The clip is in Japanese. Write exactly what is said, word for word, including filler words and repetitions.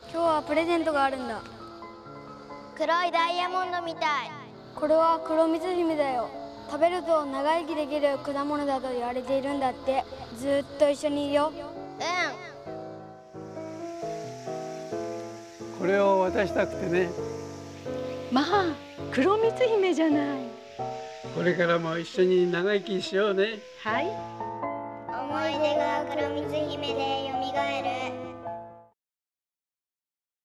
今日はプレゼントがあるんだ。 黒いダイヤモンドみたい。 これは黒蜜姫だよ。食べると長生きできる果物だと言われているんだって。ずっと一緒にいるよ。 うん。 これを渡したくてね。 まあ、黒蜜姫じゃない。 これからも一緒に長生きしようね。 はい。 思い出が黒蜜姫でよみがえる。